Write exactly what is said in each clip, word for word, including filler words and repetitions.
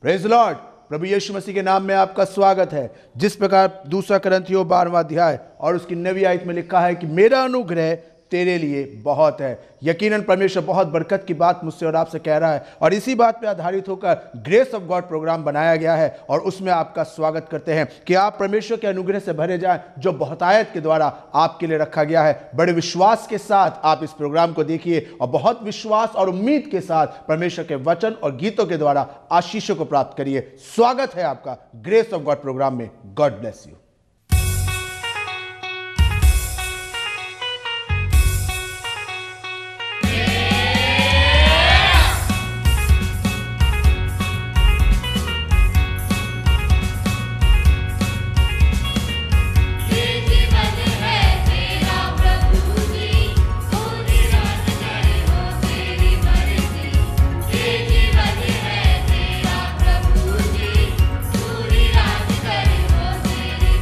Praise Lord. प्रभु यीशु मसीह के नाम में आपका स्वागत है। जिस प्रकार दूसरा करंथियों बारहवां अध्याय और उसकी नवीं आयत में लिखा है कि मेरा अनुग्रह तेरे लिए बहुत है। यकीनन परमेश्वर बहुत बरकत की बात मुझसे और आपसे कह रहा है और इसी बात पे आधारित होकर ग्रेस ऑफ गॉड प्रोग्राम बनाया गया है और उसमें आपका स्वागत करते हैं कि आप परमेश्वर के अनुग्रह से भरे जाएं जो बहुतायत के द्वारा आपके लिए रखा गया है। बड़े विश्वास के साथ आप इस प्रोग्राम को देखिए और बहुत विश्वास और उम्मीद के साथ परमेश्वर के वचन और गीतों के द्वारा आशीषों को प्राप्त करिए। स्वागत है आपका ग्रेस ऑफ गॉड प्रोग्राम में। God bless you. Thank you.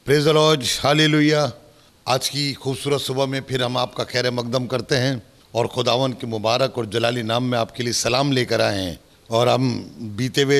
Praise the Lord, hallelujah. आज की खूबसूरत सुबह में फिर हम आपका खैर मकदम करते हैं और खुदावन के मुबारक और जलाली नाम में आपके लिए सलाम लेकर आए हैं। और हम बीते हुए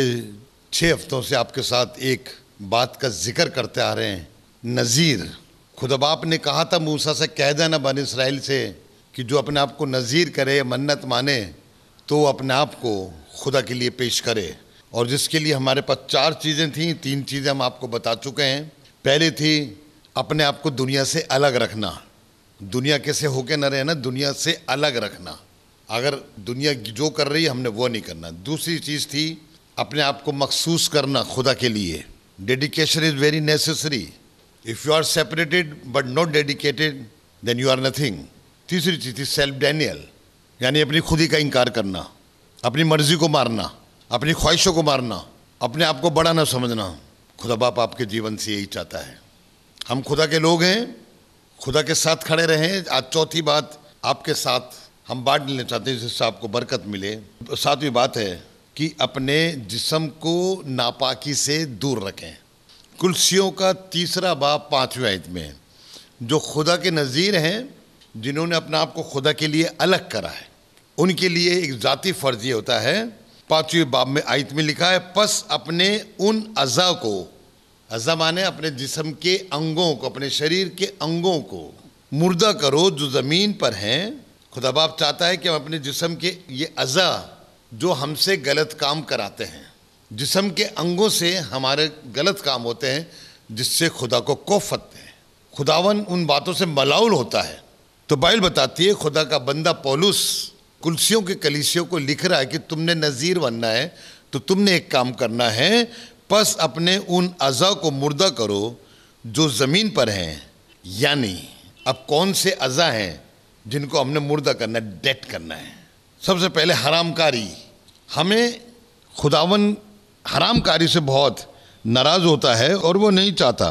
छः हफ्तों से आपके साथ एक बात का जिक्र करते आ रहे हैं, नज़ीर। खुदा बाप ने कहा था मूसा से, कह देना बनी इसराइल से कि जो अपने आप को नज़ीर करे, मन्नत माने, तो अपने आप को खुदा के लिए पेश करे। और जिसके लिए हमारे पास चार चीज़ें थीं, तीन चीज़ें हम आपको बता चुके हैं। पहले थी अपने आप को दुनिया से अलग रखना, दुनिया कैसे होके न रहे ना, दुनिया से अलग रखना। अगर दुनिया जो कर रही है हमने वो नहीं करना। दूसरी चीज़ थी अपने आप को मखसूस करना खुदा के लिए। Dedication is very necessary. If you are separated but not dedicated then you are nothing. तीसरी चीज़ थी सेल्फ डैनियल, यानी अपनी खुदी का इनकार करना, अपनी मर्जी को मारना, अपनी ख्वाहिशों को मारना, अपने आप को बड़ा ना समझना। खुदा बाप आपके जीवन से यही चाहता है। हम खुदा के लोग हैं, खुदा के साथ खड़े रहें। आज चौथी बात आपके साथ हम बांट लेना चाहते हैं जिससे आपको बरकत मिले। तो सातवीं बात है कि अपने जिस्म को नापाकी से दूर रखें। कुलसियों का तीसरा बाब पाँचवीं आयत में, जो खुदा के नज़ीर हैं, जिन्होंने अपने आप को खुदा के लिए अलग करा है, उनके लिए एक ज़ाती फ़र्ज ये होता है। पाँचवीं बाब में आयत में लिखा है, पस अपने उन अज़ा को, अज़ा माने अपने जिस्म के अंगों को, अपने शरीर के अंगों को मुर्दा करो जो ज़मीन पर हैं। खुदा बाप चाहता है कि हम अपने जिस्म के ये अज़ा जो हमसे गलत काम कराते हैं, जिस्म के अंगों से हमारे गलत काम होते हैं, जिससे खुदा को कोफत है, खुदावन उन बातों से मलाउल होता है। तो बाइबल बताती है, खुदा का बंदा पौलुस कुलसियों के कलीसियों को लिख रहा है कि तुमने नज़ीर बनना है तो तुमने एक काम करना है, बस अपने उन अज़ा को मुर्दा करो जो ज़मीन पर हैं। यानी अब कौन से अज़ा हैं जिनको हमने मुर्दा करना है, डेड करना है। सबसे पहले हरामकारी। हमें खुदावन हरामकारी से बहुत नाराज़ होता है और वो नहीं चाहता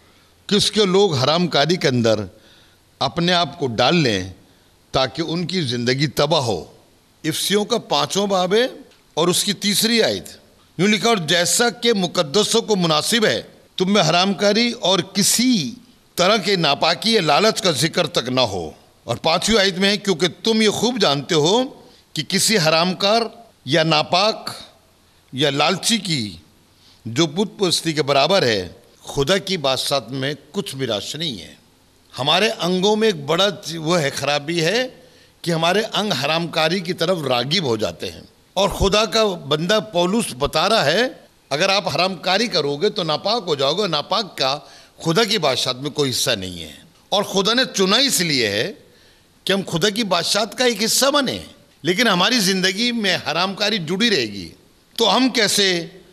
कि उसके लोग हरामकारी के अंदर अपने आप को डाल लें ताकि उनकी ज़िंदगी तबाह हो। इफ्सियों का पाँचवां बाब है और उसकी तीसरी आयत यूँ लिखा, और जैसा कि मुकद्दसों को मुनासिब है तुम में हरामकारी और किसी तरह के नापाकी या लालच का जिक्र तक ना हो। और पाँचवीं आयत में है, क्योंकि तुम ये खूब जानते हो कि किसी हरामकार या नापाक या लालची की जो बुत परस्ती के बराबर है, खुदा की बादशाहत में कुछ मिराश नहीं है। हमारे अंगों में एक बड़ा वो है, खराबी है कि हमारे अंग हरामकारी की तरफ रागिब हो जाते हैं। और खुदा का बंदा पौलुस बता रहा है, अगर आप हरामकारी करोगे तो नापाक हो जाओगे। नापाक का खुदा की बादशाहत में कोई हिस्सा नहीं है। और खुदा ने चुना इसलिए है कि हम खुदा की बादशाहत का एक हिस्सा बने, लेकिन हमारी ज़िंदगी में हरामकारी जुड़ी रहेगी तो हम कैसे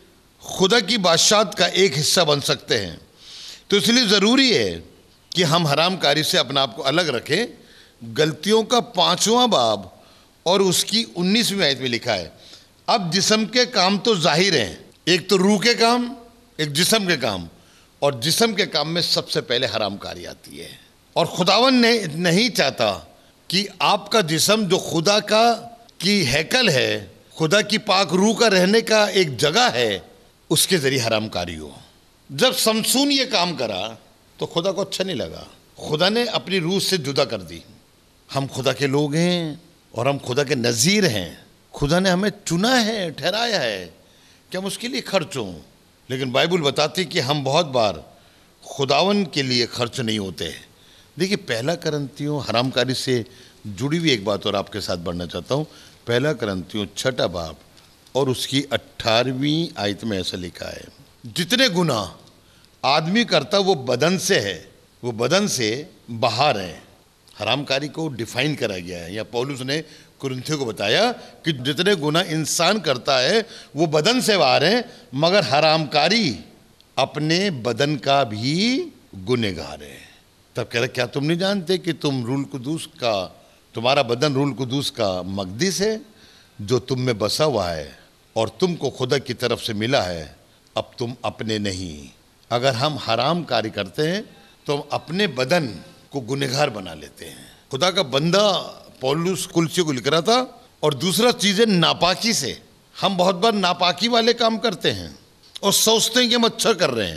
खुदा की बादशाहत का एक हिस्सा बन सकते हैं। तो इसलिए ज़रूरी है कि हम हरामकारी से अपने आप को अलग रखें। गलतियों का पाँचवां बाब और उसकी उन्नीसवीं आयत में लिखा है, अब जिस्म के काम तो जाहिर हैं, एक तो रूह के काम, एक जिस्म के काम। और जिस्म के काम में सबसे पहले हरामकारी आती है। और खुदावन ने नहीं चाहता कि आपका जिस्म जो खुदा का की हैकल है, खुदा की पाक रूह का रहने का एक जगह है, उसके ज़रिए हरामकारी हो। जब समसून ये काम करा तो खुदा को अच्छा नहीं लगा, खुदा ने अपनी रूह से जुदा कर दी। हम खुदा के लोग हैं और हम खुदा के नज़ीर हैं। खुदा ने हमें चुना है, ठहराया है कि हम उसके लिए खर्च हों। लेकिन बाइबल बताती कि हम बहुत बार खुदावन के लिए खर्च नहीं होते। देखिए, पहला करंतियों हरामकारी से जुड़ी हुई एक बात और आपके साथ बढ़ना चाहता हूँ। पहला करंतियों छठा बाब और उसकी अट्ठारहवीं आयत में ऐसा लिखा है, जितने गुनाह आदमी करता वो बदन से है, वो बदन से बाहर है। हरामकारी को डिफाइन करा गया है। या पौलुस ने कुरिन्थियों को बताया कि जितने गुनाह इंसान करता है वो बदन से बाहर है, मगर हरामकारी अपने बदन का भी गुनहगार है। तब कह रहे, क्या तुम नहीं जानते कि तुम रूल कुदूस का, तुम्हारा बदन रूल कुदूस का मकदस है जो तुम में बसा हुआ है और तुमको खुदा की तरफ से मिला है, अब तुम अपने नहीं। अगर हम हराम कार्य करते हैं तो हम अपने बदन को गुनहगार बना लेते हैं। खुदा का बंदा पौलुस कुलसियों को लिख रहा था। और दूसरा चीज़ है नापाकी से। हम बहुत बार नापाकी वाले काम करते हैं और सोचते हैं कि हम अच्छा कर रहे हैं।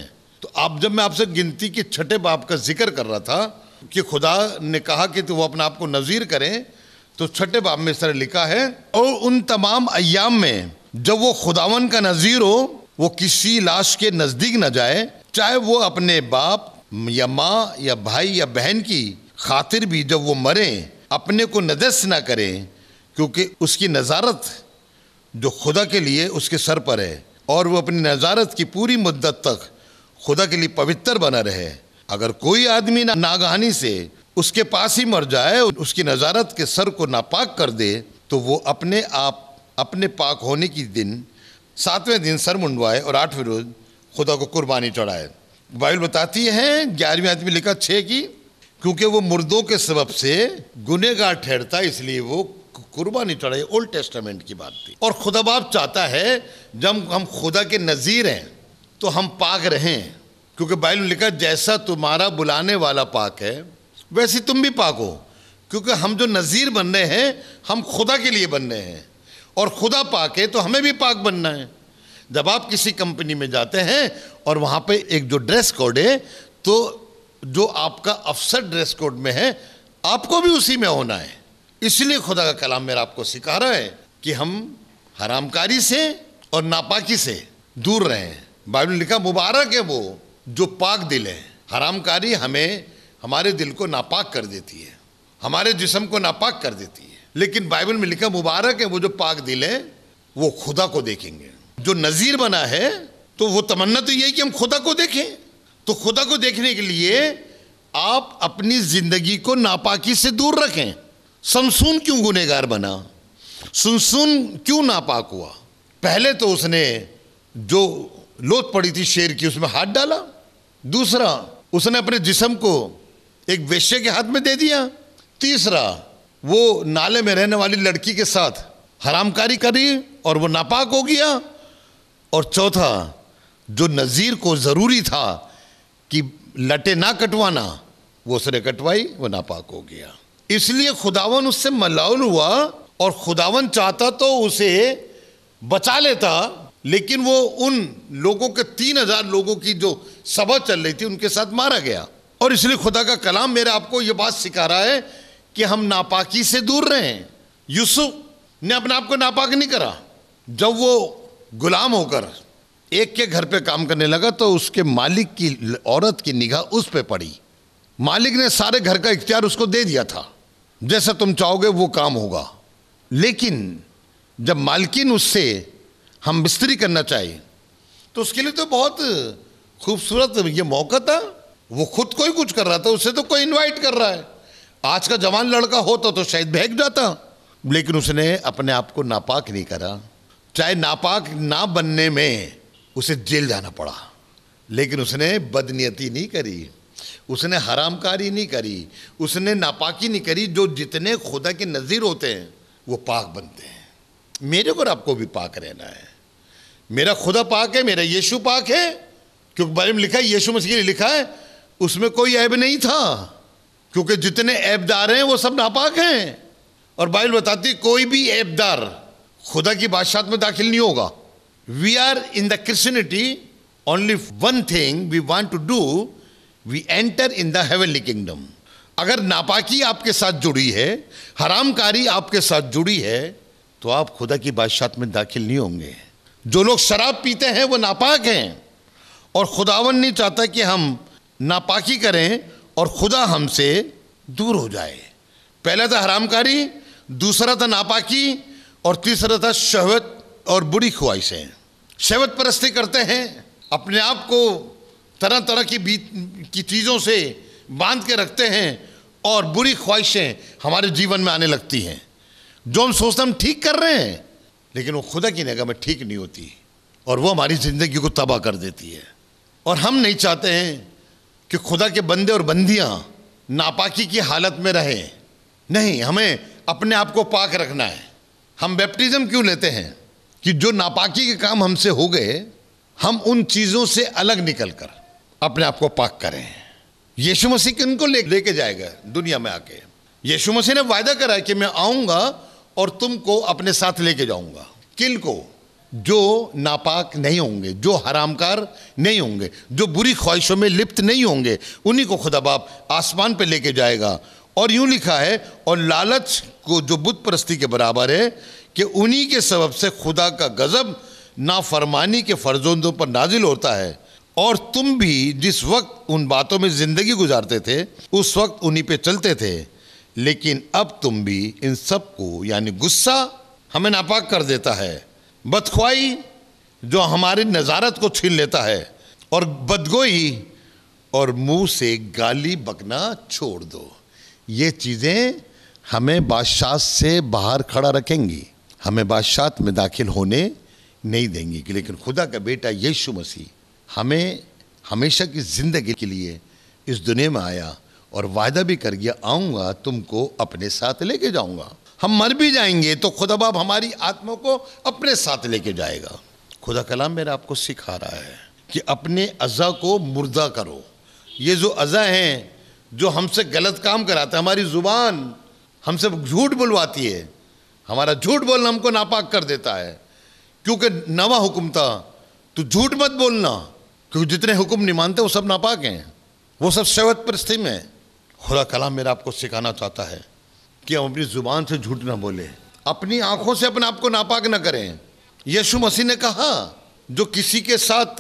तो आप जब मैं आपसे गिनती के छठे बाब का जिक्र कर रहा था कि खुदा ने कहा कि तो वो अपने आप को नज़ीर करें, तो छठे बाब में इस तरह लिखा है, और उन तमाम अय्याम में जब वो खुदावन का नज़ीर हो, वो किसी लाश के नज़दीक न जाए, चाहे वो अपने बाप या माँ या भाई या बहन की खातिर भी जब वो मरे अपने को नजस ना करें, क्योंकि उसकी नज़ारत जो खुदा के लिए उसके सर पर है, और वो अपनी नज़ारत की पूरी मुद्दत तक खुदा के लिए पवित्र बना रहे। अगर कोई आदमी ना नागहानी से उसके पास ही मर जाए, उसकी नज़ारत के सर को नापाक कर दे, तो वो अपने आप अपने पाक होने की दिन सातवें दिन सर मुंडवाए और आठवें रोज खुदा को कुर्बानी चढ़ाए। बाइबल बताती है ग्यारहवीं आयत में लिखा छः की, क्योंकि वो मुर्दों के सबब से गुनहगार ठहरता, इसलिए वो कुर्बानी चढ़ाए। ओल्ड टेस्टामेंट की बात थी। और खुदा बाप चाहता है जब हम खुदा के नज़ीर हैं तो हम पाक रहें, क्योंकि बाइबल में लिखा जैसा तुम्हारा बुलाने वाला पाक है वैसे तुम भी पाक हो। क्योंकि हम जो नज़ीर बन रहे हैं हम खुदा के लिए बन रहे हैं, और खुदा पाक है तो हमें भी पाक बनना है। जब आप किसी कंपनी में जाते हैं और वहाँ पे एक जो ड्रेस कोड है, तो जो आपका अफसर ड्रेस कोड में है आपको भी उसी में होना है। इसलिए खुदा का कलाम मेरा आपको सिखा रहा है कि हम हरामकारी से और नापाकी से दूर रहें। बाइबल में लिखा मुबारक है वो जो पाक दिल है। हरामकारी हमें हमारे दिल को नापाक कर देती है, हमारे जिस्म को नापाक कर देती है, लेकिन बाइबल में लिखा मुबारक है वो जो पाक दिल है, वो खुदा को देखेंगे। जो नज़ीर बना है तो वो तमन्ना तो यही कि हम खुदा को देखें। तो खुदा को देखने के लिए आप अपनी जिंदगी को नापाकी से दूर रखें। समसून क्यों गुनहगार बना, सुनसुन क्यों नापाक हुआ? पहले तो उसने जो लोथ पड़ी थी शेर की उसमें हाथ डाला, दूसरा उसने अपने जिस्म को एक वेश्या के हाथ में दे दिया, तीसरा वो नाले में रहने वाली लड़की के साथ हरामकारी करी और वो नापाक हो गया, और चौथा जो नज़ीर को ज़रूरी था कि लटे ना कटवाना वो उसने कटवाई, वो नापाक हो गया। इसलिए खुदावन उससे मलाउल हुआ, और खुदावन चाहता तो उसे बचा लेता, लेकिन वो उन लोगों के तीन हजार लोगों की जो सभा चल रही थी उनके साथ मारा गया। और इसलिए खुदा का कलाम मेरे आपको ये बात सिखा रहा है कि हम नापाकी से दूर रहें। यूसुफ ने अपने आप को नापाक नहीं करा। जब वो गुलाम होकर एक के घर पे काम करने लगा तो उसके मालिक की औरत की निगाह उस पे पड़ी। मालिक ने सारे घर का इख्तियार उसको दे दिया था, जैसा तुम चाहोगे वो काम होगा। लेकिन जब मालकिन उससे हम मिस्त्री करना चाहिए तो उसके लिए तो बहुत खूबसूरत ये मौका था। वो खुद को ही कुछ कर रहा था, उसे तो कोई इनवाइट कर रहा है। आज का जवान लड़का होता तो शायद भाग जाता, लेकिन उसने अपने आप को नापाक नहीं करा। चाहे नापाक ना बनने में उसे जेल जाना पड़ा, लेकिन उसने बदनीयती नहीं करी, उसने हरामकारी नहीं करी, उसने नापाकी नहीं करी। जो जितने खुदा के नज़ीर होते हैं वो पाक बनते हैं। मेरे को आपको भी पाक रहना है। मेरा खुदा पाक है, मेरा यीशु पाक है, क्योंकि बारे में लिखा है, यीशु मसीह ने लिखा है उसमें कोई ऐब नहीं था, क्योंकि जितने ऐबदार हैं वो सब नापाक हैं। और बाइबल बताती है कोई भी ऐबदार खुदा की बादशाहत में दाखिल नहीं होगा। We are in the Christianity only one thing we want to do, we enter in the heavenly kingdom. अगर नापाकी आपके साथ जुड़ी है, हरामकारी आपके साथ जुड़ी है, तो आप खुदा की बादशाहत में दाखिल नहीं होंगे। जो लोग शराब पीते हैं वो नापाक हैं, और खुदावन नहीं चाहता कि हम नापाकी करें और खुदा हमसे दूर हो जाए। पहला था हरामकारी, दूसरा था नापाकी, और तीसरा था शहवत और बुरी ख्वाहिशें। शहवत परस्ती करते हैं, अपने आप को तरह तरह की की चीज़ों से बांध के रखते हैं, और बुरी ख्वाहिशें हमारे जीवन में आने लगती हैं। जो हम सोचते हम ठीक कर रहे हैं, लेकिन वो खुदा की निगाह में ठीक नहीं होती, और वो हमारी ज़िंदगी को तबाह कर देती है। और हम नहीं चाहते हैं कि खुदा के बंदे और बंदियां नापाकी की हालत में रहें। नहीं, हमें अपने आप को पाक रखना है। हम बैप्टिज्म क्यों लेते हैं? कि जो नापाकी के काम हमसे हो गए, हम उन चीज़ों से अलग निकलकर अपने आप को पाक करें। यीशु मसीह किनको ले लेके जाएगा दुनिया में आके? यीशु मसीह ने वायदा करा है कि मैं आऊँगा और तुमको अपने साथ लेके जाऊँगा। किन को? जो नापाक नहीं होंगे, जो हरामकार नहीं होंगे, जो बुरी ख्वाहिशों में लिप्त नहीं होंगे, उन्हीं को खुदा बाप आसमान पे लेके जाएगा। और यूं लिखा है, और लालच को जो बुत परस्ती के बराबर है कि उन्हीं के सबब से खुदा का गजब नाफरमानी के फर्जोंदों पर नाजिल होता है। और तुम भी जिस वक्त उन बातों में ज़िंदगी गुजारते थे उस वक्त उन्हीं पे चलते थे, लेकिन अब तुम भी इन सब को, यानी गुस्सा हमें नापाक कर देता है, बदख्वाही जो हमारी नज़ारत को छीन लेता है, और बदगोई और मुंह से गाली बकना छोड़ दो। ये चीज़ें हमें बादशाह से बाहर खड़ा रखेंगी, हमें बादशाह में दाखिल होने नहीं देंगी। कि लेकिन खुदा का बेटा यीशु मसीह हमें हमेशा की ज़िंदगी के लिए इस दुनिया में आया और वायदा भी कर गया, आऊँगा तुमको अपने साथ लेके जाऊँगा। हम मर भी जाएंगे तो खुदा बाप हमारी आत्मा को अपने साथ लेके जाएगा। खुदा कलाम मेरा आपको सिखा रहा है कि अपने अज़ा को मुर्दा करो। ये जो अज़ा हैं जो हमसे गलत काम कराते हैं, हमारी ज़ुबान हमसे झूठ बुलवाती है, हमारा झूठ बोलना हमको नापाक कर देता है। क्योंकि नवा हुक्म था, तो झूठ मत बोलना, क्योंकि जितने हुक्म नहीं मानते वो सब नापाक हैं, वो सब शहवत परस्ती में। खुदा कलाम मेरा आपको सिखाना चाहता है कि हम अपनी ज़ुबान से झूठ ना बोले, अपनी आंखों से अपने आप को नापाक ना करें। यीशु मसीह ने कहा, जो किसी के साथ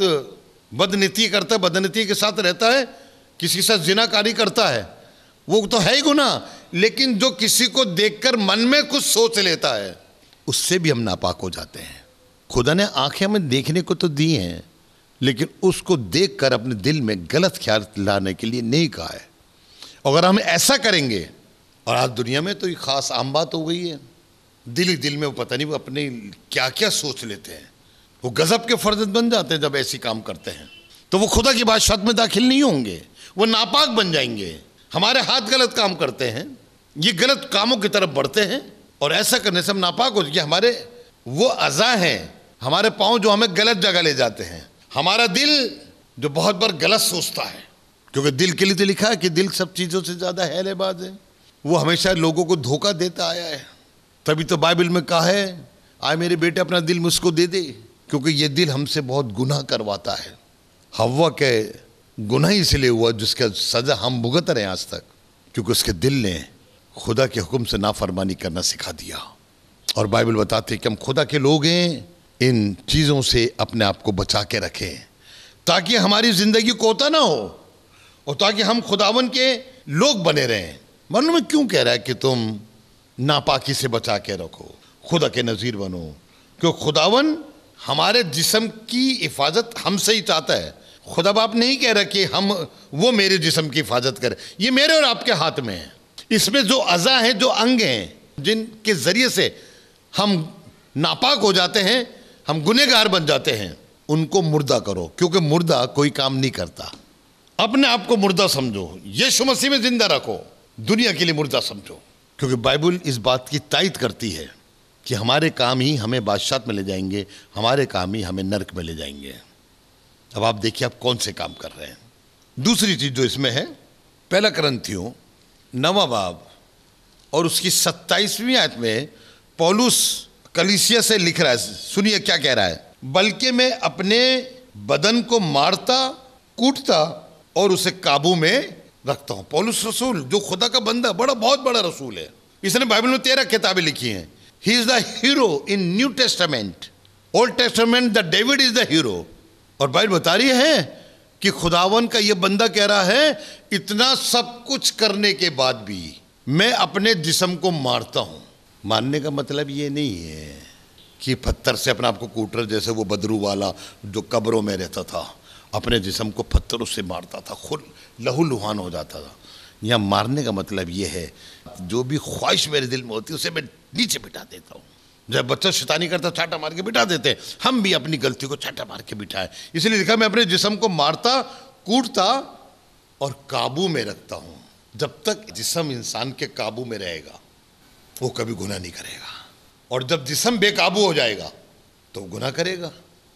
बदनीति करता है, बदनीति के साथ रहता है, किसी के साथ जिनाकारी करता है, वो तो है ही गुनाह, लेकिन जो किसी को देखकर मन में कुछ सोच लेता है उससे भी हम नापाक हो जाते हैं। खुदा ने आंखें हमें देखने को तो दी हैं, लेकिन उसको देखकर अपने दिल में गलत ख्याल लाने के लिए नहीं कहा है। अगर हम ऐसा करेंगे, और आज दुनिया में तो ये खास आम बात हो गई है, दिल ही दिल में वो पता नहीं वो अपने क्या क्या सोच लेते हैं, वो गजब के फर्जंद बन जाते हैं। जब ऐसी काम करते हैं तो वो खुदा की बादशाहत में दाखिल नहीं होंगे, वो नापाक बन जाएंगे। हमारे हाथ गलत काम करते हैं, ये गलत कामों की तरफ बढ़ते हैं, और ऐसा करने से हम नापाक हो जाएंगे। हमारे वो अज़ा हैं, हमारे पाँव जो हमें गलत जगह ले जाते हैं, हमारा दिल जो बहुत बार गलत सोचता है, क्योंकि दिल के लिए तो लिखा है कि दिल सब चीज़ों से ज़्यादा हैलेबाज है, वो हमेशा लोगों को धोखा देता आया है। तभी तो बाइबल में कहा है, आए मेरे बेटे अपना दिल मुझको दे दे, क्योंकि ये दिल हमसे बहुत गुनाह करवाता है। हव्वा के गुनाह इसलिए हुआ जिसका सज़ा हम भुगत रहे हैं आज तक, क्योंकि उसके दिल ने खुदा के हुक्म से नाफरमानी करना सिखा दिया। और बाइबल बताती है कि हम खुदा के लोग हैं, इन चीज़ों से अपने आप को बचा के रखें ताकि हमारी ज़िंदगी कोता ना हो, और ताकि हम खुदावन के लोग बने रहें। मालूम है क्यों कह रहा है कि तुम नापाकी से बचा के रखो, खुदा के नज़ीर बनो? क्योंकि खुदावन हमारे जिस्म की हिफाजत हमसे ही चाहता है। खुदा बाप नहीं कह रहा कि हम वो मेरे जिस्म की हिफाजत करें, ये मेरे और आपके हाथ में है। इसमें जो अज़ा हैं, जो अंग हैं, जिनके ज़रिए से हम नापाक हो जाते हैं, हम गुनहगार बन जाते हैं, उनको मुर्दा करो। क्योंकि मुर्दा कोई काम नहीं करता। अपने आप को मुर्दा समझो, यीशु मसीह में जिंदा रखो, दुनिया के लिए मुर्दा समझो। क्योंकि बाइबल इस बात की तायद करती है कि हमारे काम ही हमें बादशाहत में ले जाएंगे, हमारे काम ही हमें नरक में ले जाएंगे। अब आप देखिए आप कौन से काम कर रहे हैं। दूसरी चीज़ जो इसमें है, पहला करंथियों नवा बाब और उसकी सत्ताईसवीं आयत में पौलुस कलीसिया से लिख रहा है। सुनिए क्या कह रहा है, बल्कि मैं अपने बदन को मारता कूटता और उसे काबू में रखता हूँ। पौलुस रसूल जो खुदा का बंदा, बड़ा बहुत बड़ा रसूल है, इसने बाइबल में तेरह किताबें लिखी हैं। He is the hero in New Testament, Old Testament the David is the hero. और बाइबल बता रही है कि खुदावन का ये बंदा कह रहा है, इतना सब कुछ करने के बाद भी मैं अपने जिस्म को मारता हूँ। मारने का मतलब ये नहीं है कि पत्थर से अपने आप को कूट रहे, जैसे वो बदरू वाला जो कब्रों में रहता था, अपने जिस्म को पत्थरों से मारता था, खुद लहू लुहान हो जाता था। यहाँ मारने का मतलब ये है, जो भी ख्वाहिश मेरे दिल में होती है उसे मैं नीचे बिठा देता हूँ। जब बच्चा शैतानी करता छाटा मार के बिठा देते हैं, हम भी अपनी गलती को छाटा मार के बिठाए। इसलिए लिखा, मैं अपने जिस्म को मारता कूटता और काबू में रखता हूँ। जब तक जिस्म इंसान के काबू में रहेगा वो कभी गुनाह नहीं करेगा, और जब जिस्म बेकाबू हो जाएगा तो गुनाह करेगा।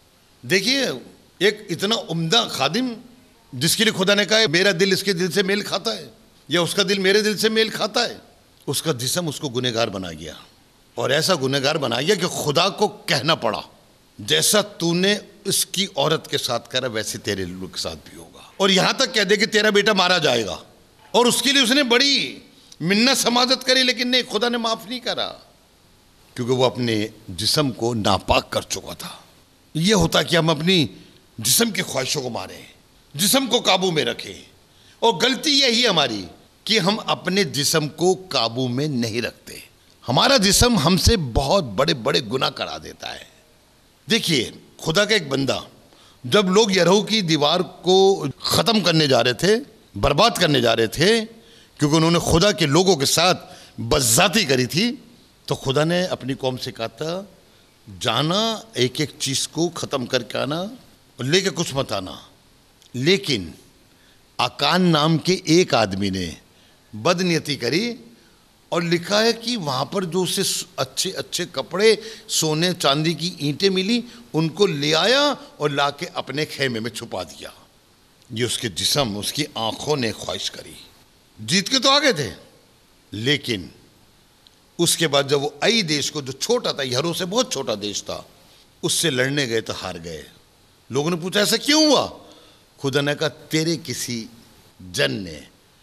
देखिए एक इतना उम्दा खादिम जिसके लिए खुदा ने कहा है मेरा दिल इसके दिल से मेल खाता है, या उसका दिल मेरे दिल से मेल खाता है, उसका जिस्म उसको गुनहगार बना गया। और ऐसा गुनहगार बना गया कि खुदा को कहना पड़ा, जैसा तूने इसकी औरत के साथ करा वैसे तेरे लोग के साथ भी होगा। और यहां तक कह दे कि तेरा बेटा मारा जाएगा, और उसके लिए उसने बड़ी मिन्नत समाजत करी, लेकिन नहीं, खुदा ने माफ नहीं करा, क्योंकि वो अपने जिस्म को नापाक कर चुका था। यह होता कि हम अपनी जिस्म की ख्वाहिशों को मारें, जिस्म को काबू में रखें, और गलती यही हमारी कि हम अपने जिस्म को काबू में नहीं रखते। हमारा जिस्म हमसे बहुत बड़े बड़े गुनाह करा देता है। देखिए, खुदा का एक बंदा, जब लोग यरीहो की दीवार को ख़त्म करने जा रहे थे, बर्बाद करने जा रहे थे, क्योंकि उन्होंने खुदा के लोगों के साथ बदज़ाती करी थी, तो खुदा ने अपनी कौम से कहा था, जाना एक एक चीज़ को ख़त्म करके आना और लेके कुछ मत आना। लेकिन आकान नाम के एक आदमी ने बदनीयती करी, और लिखा है कि वहाँ पर जो उसे अच्छे अच्छे कपड़े, सोने चांदी की ईंटें मिली, उनको ले आया और ला के अपने खेमे में छुपा दिया। ये उसके जिस्म, उसकी आंखों ने ख्वाहिश करी। जीत के तो आ गए थे, लेकिन उसके बाद जब वो आई देश को, जो छोटा था, यरीहो से बहुत छोटा देश था, उससे लड़ने गए तो हार गए। लोगों ने पूछा ऐसा क्यों हुआ? खुदा ने कहा, तेरे किसी जन ने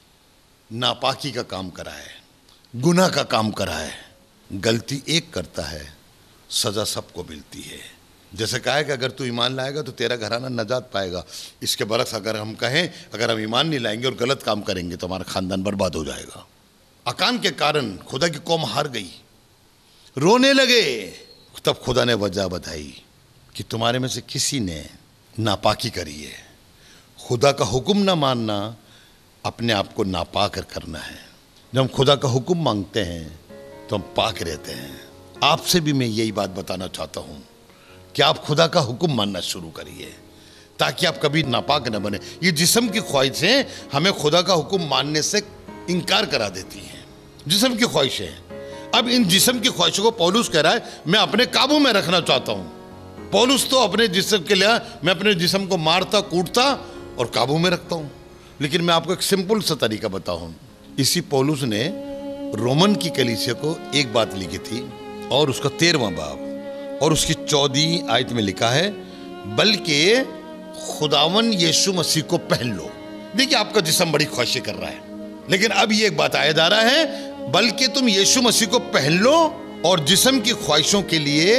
नापाकी का काम करा है, गुनाह का काम करा है। गलती एक करता है, सजा सबको मिलती है। जैसे कहा है कि अगर तू ईमान लाएगा तो तेरा घराना नजात पाएगा। इसके बरक्स अगर हम कहें, अगर हम ईमान नहीं लाएंगे और गलत काम करेंगे तो हमारा खानदान बर्बाद हो जाएगा। अकान के कारण खुदा की कौम हार गई, रोने लगे। तब खुदा ने वजह बताई कि तुम्हारे में से किसी ने नापाकी करी है। खुदा का हुक्म ना मानना, अपने आप को नापाक करना है। जब हम खुदा का हुक्म मांगते हैं तो हम पाक रहते हैं। आपसे भी मैं यही बात बताना चाहता हूँ कि आप खुदा का हुक्म मानना शुरू करिए, ताकि आप कभी नापाक न बने। ये जिस्म की ख्वाहिशें हमें खुदा का हुक्म मानने से इनकार करा देती हैं। जिस्म की ख्वाहिशें, अब इन जिस्म की ख्वाहिशों को पौलुस कह रहा है, मैं अपने काबू में रखना चाहता हूँ। पौलुस तो अपने जिस्म के लिए, मैं अपने जिस्म को मारता कूटता और काबू में रखता हूँ। लेकिन मैं आपको एक सिंपल सा तरीका बताऊँ। इसी पौलुस ने रोमन की कलीसिया को एक बात लिखी थी, और उसका तेरहवां बाब और उसकी चौदहवीं आयत में लिखा है, बल्कि खुदावन यीशु मसीह को पहन लो। देखिए, आपका जिस्म बड़ी ख्वाहिशें कर रहा है, लेकिन अब ये एक बात आया जा रहा है, बल्कि तुम यीशु मसीह को पहन लो और जिस्म की ख्वाहिशों के लिए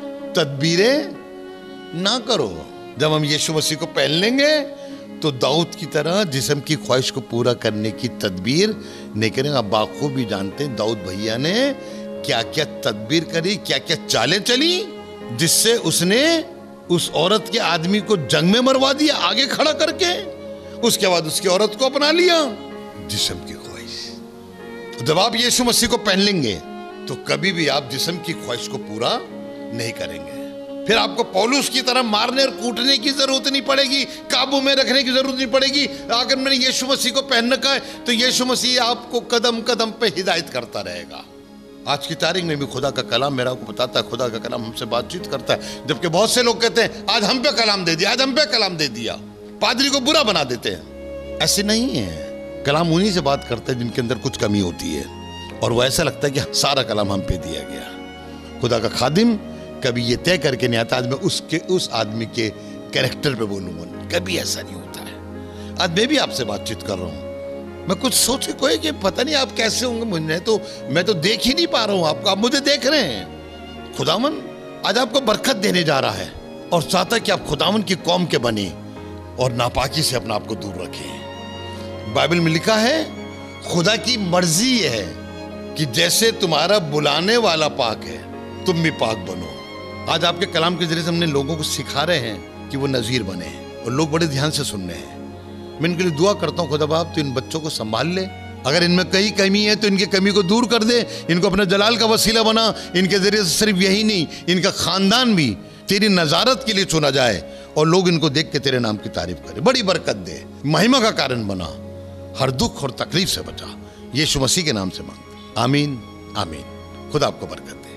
तदबीरें ना करो। जब हम यीशु मसीह को पहन लेंगे तो दाऊद की तरह जिस्म की ख्वाहिश को पूरा करने की तदबीर नहीं करेंगे। आप बाखूबी जानते हैं दाऊद भैया ने क्या क्या तदबीर करी, क्या क्या चालें चली, जिससे उसने उस औरत के आदमी को जंग में मरवा दिया आगे खड़ा करके। उसके बाद उसकी औरत को अपना लिया। जिस्म की ख्वाहिश। जब आप यीशु मसीह को पहन लेंगे तो कभी भी आप जिस्म की ख्वाहिश को पूरा नहीं करेंगे। फिर आपको पौलुस की तरह मारने और कूटने की जरूरत नहीं पड़ेगी, काबू में रखने की जरूरत नहीं पड़ेगी। अगर मैंने यीशु मसीह को पहनने का है तो यीशु मसीह आपको कदम कदम पे हिदायत करता रहेगा। आज की तारीख में भी खुदा का कलाम मेरा को बताता है, खुदा का कलाम हमसे बातचीत करता है। जबकि बहुत से लोग कहते हैं आज हम पे कलाम दे दिया, आज हम पे कलाम दे दिया, पादरी को बुरा बना देते हैं। ऐसे नहीं है। कलाम उन्हीं से बात करते हैं जिनके अंदर कुछ कमी होती है, और वो ऐसा लगता है कि सारा कलाम हम पे दिया गया। खुदा का खादिम कभी ये तय करके नहीं आता आज मैं उसके उस आदमी के कैरेक्टर पे बोलूंगा, कभी ऐसा नहीं होता है। आज मैं भी आपसे बातचीत कर रहा हूँ, मैं कुछ सोचे कोई कि पता नहीं आप कैसे होंगे, मुझे तो मैं तो देख ही नहीं पा रहा हूँ आपको, आप मुझे देख रहे हैं। खुदावन आज आपको बरकत देने जा रहा है और चाहता है कि आप खुदावन की कौम के बने और नापाकी से अपना आपको दूर रखें। बाइबल में लिखा है खुदा की मर्जी ये है कि जैसे तुम्हारा बुलाने वाला पाक है तुम भी पाक बनो। आज आपके कलाम के जरिए से हमने लोगों को सिखा रहे हैं कि वो नज़ीर बने, और लोग बड़े ध्यान से सुन रहे हैं। मैं इनके लिए दुआ करता हूँ खुदा बाप तो इन बच्चों को संभाल ले, अगर इनमें कहीं कमी है तो इनकी कमी को दूर कर दे, इनको अपने जलाल का वसीला बना। इनके जरिए से सिर्फ यही नहीं, इनका खानदान भी तेरी नजारत के लिए चुना जाए और लोग इनको देख के तेरे नाम की तारीफ करें। बड़ी बरकत दे, महिमा का कारण बना, हर दुख और तकलीफ से बचा। यीशु मसीह के नाम से मांगते, आमीन आमीन। खुदा आपको बरकत दे।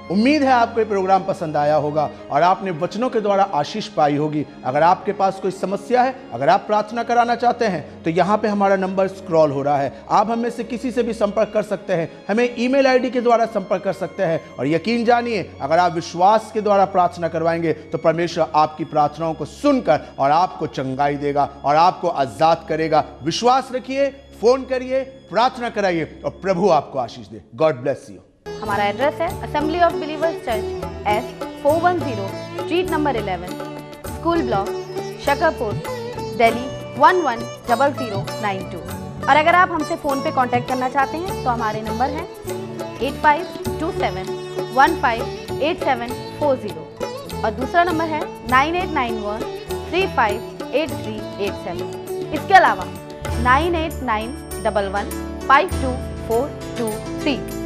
उम्मीद है आपको ये प्रोग्राम पसंद आया होगा और आपने वचनों के द्वारा आशीष पाई होगी। अगर आपके पास कोई समस्या है, अगर आप प्रार्थना कराना चाहते हैं तो यहाँ पे हमारा नंबर स्क्रॉल हो रहा है। आप हमें से किसी से भी संपर्क कर सकते हैं, हमें ईमेल आईडी के द्वारा संपर्क कर सकते हैं। और यकीन जानिए, अगर आप विश्वास के द्वारा प्रार्थना करवाएंगे तो परमेश्वर आपकी प्रार्थनाओं को सुनकर और आपको चंगाई देगा और आपको आजाद करेगा। विश्वास रखिए, फोन करिए, प्रार्थना कराइए और प्रभु आपको आशीष दे। God bless you. हमारा एड्रेस है assembly of believers church, S four one zero, street number eleven, school block, Shakarpur, Delhi one one double zero nine two. और अगर आप हमसे फ़ोन पे कांटेक्ट करना चाहते हैं तो हमारे नंबर हैं eight five two seven one five eight seven four zero और दूसरा नंबर है nine eight nine one three five eight three eight seven. इसके अलावा nine eight nine double one five two four two three.